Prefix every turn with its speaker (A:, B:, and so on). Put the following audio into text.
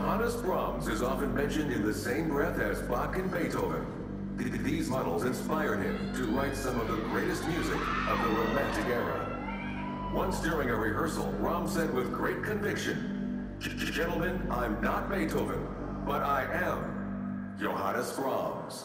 A: Johannes Brahms is often mentioned in the same breath as Bach and Beethoven. These models inspired him to write some of the greatest music of the Romantic era. Once during a rehearsal, Brahms said with great conviction, "Gentlemen, I'm not Beethoven, but I am Johannes Brahms."